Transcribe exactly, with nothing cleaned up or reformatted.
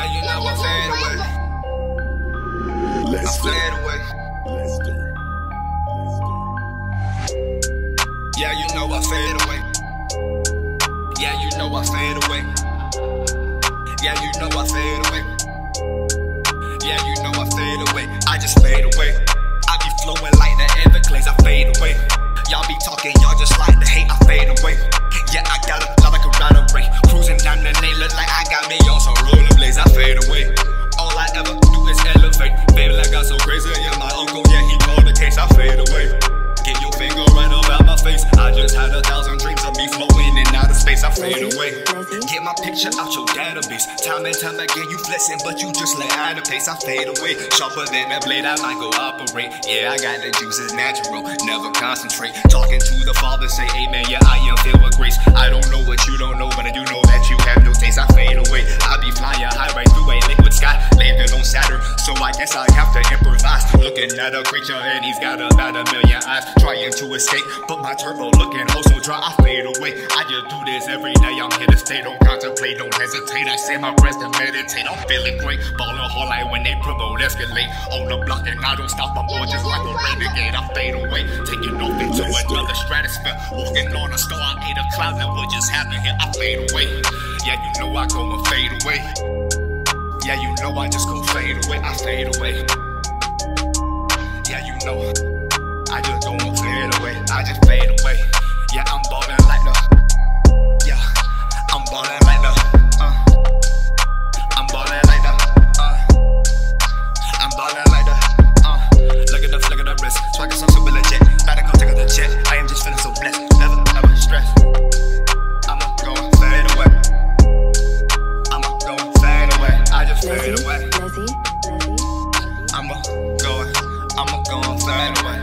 Yeah, you know I fade away. Let's I fade away. Let's go. Yeah, you know I fade away. Yeah, you know I fade away. Yeah, you know I fade away. Yeah, you know I fade away. I just fade away. I be flowing like the Everglades. I fade away. Y'all be talking, y'all just like the hate. I fade away. Yeah, I got a lot like a rider ray. Cruising down the lane, look like I got me on some rollerblades. I fade away. All I ever do is elevate. Baby, I got so crazy, yeah, my uncle, yeah, he called the case. I fade away. Get your finger right about my face. I just had a thousand dreams of me flowing in outer space. I fade away. Get my picture out your database. Time and time again, you flexing, but you just let out of pace. I fade away. Sharper than a blade, I might go operate. Yeah, I got the juices natural, never concentrate. Talking to the Father, say amen. Yeah, I am filled with grace. I don't know what you don't know, but I do know that you have no taste. I fade away. I be flying high right through a liquid sky, landing on Saturn, so I guess I have to improvise. Looking at a creature and he's got about a million eyes, trying to escape, but my turbo looking oh so dry. I fade away. I just do this every day. I'm here to stay. Don't contemplate, don't hesitate. I say my breath and meditate. I'm feeling great, ballin' hard like when they promote escalate on the block, and I don't stop. I'm more just like a renegade. I fade away, taking off into another stratosphere, walking on a star. I ate a cloud, now what just happened here? I fade away. Yeah, you know I go and fade away. Yeah, you know I just go fade away. I fade away. Yeah, you know I just go and fade away. I just fade away. Yeah, I'm ballin' like the. Yeah, I'm ballin' like the. Uh, I'm ballin' like the. Uh, I'm ballin' like the. Uh, look at the flick of the wrist. Swaggin' so super legit. Better go take the jet. I am just feeling so blessed. Never, ever stressed. I'ma go and fade away. I'ma go and fade away. I just fade away. I'ma go and, I'ma go and fade away.